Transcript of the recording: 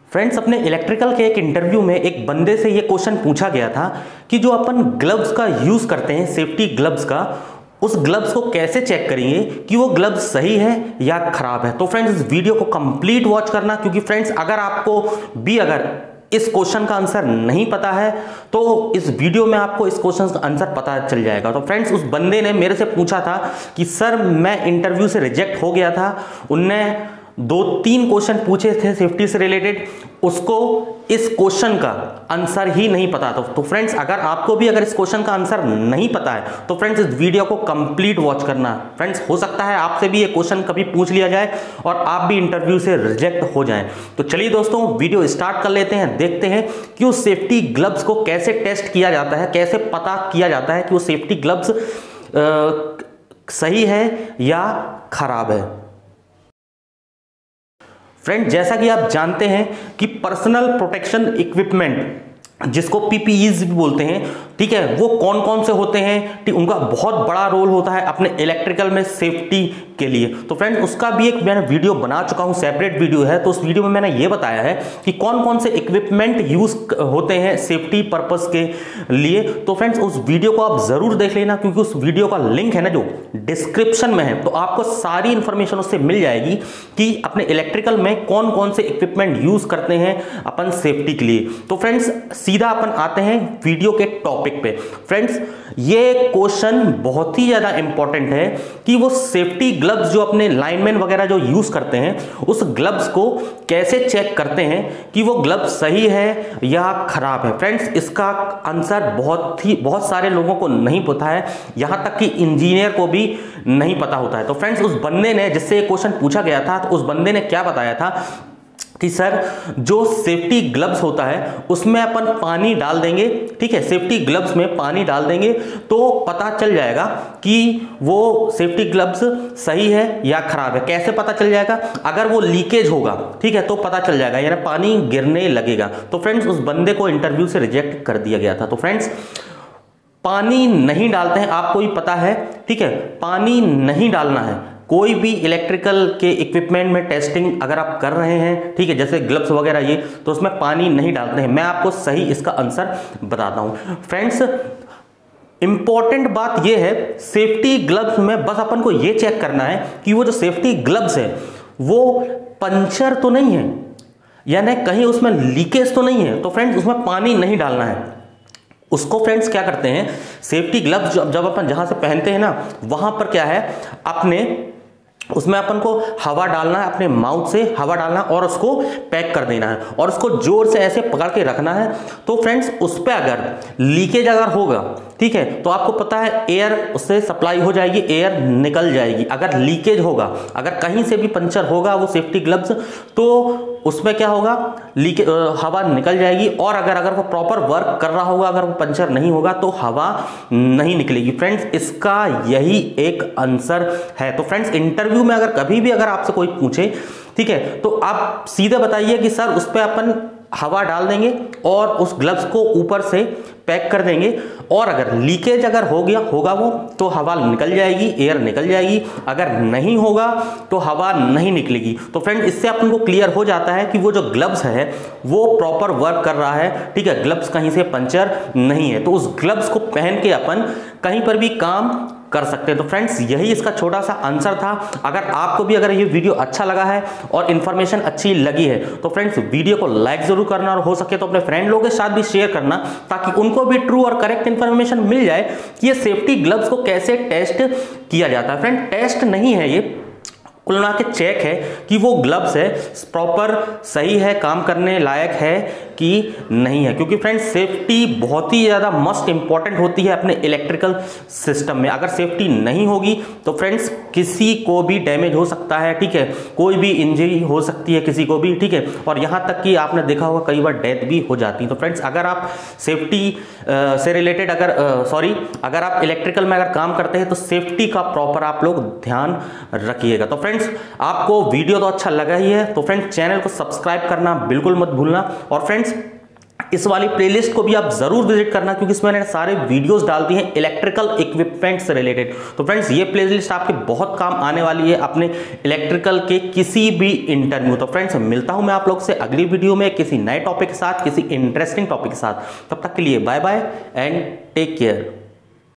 Friends, अपने electrical के एक इंटरव्यू में एक बंदे से ये क्वेश्चन पूछा गया था कि जो अपन ग्लव्स का यूज करते हैं, सेफ्टी ग्लव्स का, उस ग्लव्स को कैसे चेक करेंगे कि वो ग्लव्स सही है या खराब है। तो फ्रेंड्स, इस वीडियो को कंप्लीट वॉच करना, क्योंकि फ्रेंड्स अगर आपको भी अगर इस क्वेश्चन का आंसर नहीं पता है तो इस वीडियो में आपको इस क्वेश्चन का आंसर पता चल जाएगा। तो फ्रेंड्स, उस बंदे ने मेरे से पूछा था कि सर मैं इंटरव्यू से रिजेक्ट हो गया था, उनने 2-3 क्वेश्चन पूछे थे सेफ्टी से रिलेटेड, उसको इस क्वेश्चन का आंसर ही नहीं पता था। तो फ्रेंड्स, अगर आपको भी अगर इस क्वेश्चन का आंसर नहीं पता है तो फ्रेंड्स इस वीडियो को कंप्लीट वॉच करना। फ्रेंड्स, हो सकता है आपसे भी ये क्वेश्चन कभी पूछ लिया जाए और आप भी इंटरव्यू से रिजेक्ट हो जाएं। तो चलिए दोस्तों, वीडियो स्टार्ट कर लेते हैं, देखते हैं कि उस सेफ्टी ग्लव्स को कैसे टेस्ट किया जाता है, कैसे पता किया जाता है कि वो सेफ्टी ग्लव्स सही है या खराब है। फ्रेंड, जैसा कि आप जानते हैं कि पर्सनल प्रोटेक्शन इक्विपमेंट, जिसको पीपीईज भी बोलते हैं, ठीक है, वो कौन कौन से होते हैं, ठीक, उनका बहुत बड़ा रोल होता है अपने इलेक्ट्रिकल में सेफ्टी के लिए। तो फ्रेंड, उसका भी एक मैंने वीडियो बना चुका हूं, सेपरेट वीडियो है। तो उस वीडियो में मैंने ये बताया है कि कौन कौन से इक्विपमेंट यूज होते हैं सेफ्टी पर्पस के लिए। तो फ्रेंड्स, उस वीडियो को आप जरूर देख लेना, क्योंकि उस वीडियो का लिंक है ना जो डिस्क्रिप्शन में है, तो आपको सारी इंफॉर्मेशन उससे मिल जाएगी कि अपने इलेक्ट्रिकल में कौन कौन से इक्विपमेंट यूज करते हैं अपन सेफ्टी के लिए। तो फ्रेंड्स, सीधा अपन आते हैं वीडियो के टॉपिक पे। फ्रेंड्स, ये क्वेश्चन बहुत ही ज्यादा इंपॉर्टेंट है कि वो सेफ्टी ग्लव्स जो अपने लाइनमैन वगैरह जो यूज करते हैं, उस ग्लव्स को कैसे चेक करते हैं कि वो ग्लव्स सही है या खराब है। फ्रेंड्स, इसका आंसर बहुत सारे लोगों को नहीं पता है, यहां तक कि इंजीनियर को भी नहीं पता होता है। तो फ्रेंड्स, उस बंदे ने, जिससे ये क्वेश्चन पूछा गया था, तो उस बंदे ने क्या बताया था कि सर जो सेफ्टी ग्लव्स होता है उसमें अपन पानी डाल देंगे, ठीक है, सेफ्टी ग्लव्स में पानी डाल देंगे तो पता चल जाएगा कि वो सेफ्टी ग्लव्स सही है या खराब है। कैसे पता चल जाएगा? अगर वो लीकेज होगा, ठीक है, तो पता चल जाएगा, यानी पानी गिरने लगेगा। तो फ्रेंड्स, उस बंदे को इंटरव्यू से रिजेक्ट कर दिया गया था। तो फ्रेंड्स, पानी नहीं डालते हैं, आपको भी पता है, ठीक है, पानी नहीं डालना है। कोई भी इलेक्ट्रिकल के इक्विपमेंट में टेस्टिंग अगर आप कर रहे हैं, ठीक है, जैसे ग्लव्स वगैरह ये, तो उसमें पानी नहीं डालते हैं। मैं आपको सही इसका आंसर बताता हूं। फ्रेंड्स, इंपॉर्टेंट बात ये है, सेफ्टी ग्लव्स में बस अपन को ये चेक करना है कि वो जो सेफ्टी ग्लव्स है वो पंचर तो नहीं है, यानी कहीं उसमें लीकेज तो नहीं है। तो फ्रेंड्स, उसमें पानी नहीं डालना है। उसको फ्रेंड्स क्या करते हैं, सेफ्टी ग्लव्स जब अपन जहां से पहनते हैं ना, वहां पर क्या है, अपने उसमें अपन को हवा डालना है, अपने माउथ से हवा डालना और उसको पैक कर देना है और उसको जोर से ऐसे पकड़ के रखना है। तो फ्रेंड्स, उस पर अगर लीकेज अगर होगा, ठीक है, तो आपको पता है एयर उससे सप्लाई हो जाएगी, एयर निकल जाएगी। अगर लीकेज होगा, अगर कहीं से भी पंचर होगा वो सेफ्टी ग्लव्स, तो उसमें क्या होगा, हवा निकल जाएगी। और अगर वो प्रॉपर वर्क कर रहा होगा, अगर वो पंचर नहीं होगा तो हवा नहीं निकलेगी। फ्रेंड्स, इसका यही एक आंसर है। तो फ्रेंड्स, इंटरव्यू में अगर कभी भी अगर आपसे कोई पूछे, ठीक है, तो आप सीधे बताइए कि सर उस पर अपन हवा डाल देंगे और उस ग्लव्स को ऊपर से पैक कर देंगे, और अगर लीकेज अगर हो गया होगा वो, तो हवा निकल जाएगी, एयर निकल जाएगी। अगर नहीं होगा तो हवा नहीं निकलेगी। तो फ्रेंड, इससे अपन को क्लियर हो जाता है कि वो जो ग्लव्स है वो प्रॉपर वर्क कर रहा है, ठीक है, ग्लव्स कहीं से पंचर नहीं है। तो उस ग्लव्स को पहन के अपन कहीं पर भी काम कर सकते हैं। तो फ्रेंड्स, यही इसका छोटा सा आंसर था। अगर आपको भी अगर ये वीडियो अच्छा लगा है और इन्फॉर्मेशन अच्छी लगी है तो फ्रेंड्स, वीडियो को लाइक जरूर करना और हो सके तो अपने फ्रेंड लोगों के साथ भी शेयर करना, ताकि उनको भी ट्रू और करेक्ट इन्फॉर्मेशन मिल जाए कि ये सेफ्टी ग्लव्स को कैसे टेस्ट किया जाता है। फ्रेंड, टेस्ट नहीं है ये, कुल मिला के चेक है कि वो ग्लव्स है प्रॉपर सही है, काम करने लायक है कि नहीं है। क्योंकि फ्रेंड्स, सेफ्टी बहुत ही ज़्यादा मस्ट इंपॉर्टेंट होती है अपने इलेक्ट्रिकल सिस्टम में। अगर सेफ्टी नहीं होगी तो फ्रेंड्स किसी को भी डैमेज हो सकता है, ठीक है, कोई भी इंजरी हो सकती है किसी को भी, ठीक है, और यहाँ तक कि आपने देखा होगा कई बार डेथ भी हो जाती है। तो फ्रेंड्स, अगर आप सेफ्टी से रिलेटेड अगर आप इलेक्ट्रिकल में अगर काम करते हैं तो सेफ्टी का प्रॉपर आप लोग ध्यान रखिएगा। तो फ्रेंड्स, आपको वीडियो तो अच्छा लगा ही है, तो फ्रेंड्स चैनल को सब्सक्राइब करना बिल्कुल मत भूलना। और फ्रेंड्स, इस वाली प्लेलिस्ट को भी आप जरूर विजिट करना, क्योंकि इसमें मैंने सारे वीडियोस डाल दिए हैं इलेक्ट्रिकल इक्विपमेंट से रिलेटेड। तो फ्रेंड्स ये प्लेलिस्ट आपके बहुत काम आने वाली है अपने इलेक्ट्रिकल के किसी भी इंटरव्यू। तो फ्रेंड्स मिलता हूं मैं आप लोग से अगली वीडियो में किसी नए टॉपिक के साथ, किसी इंटरेस्टिंग टॉपिक के साथ। तब तक के लिए bye bye and take care.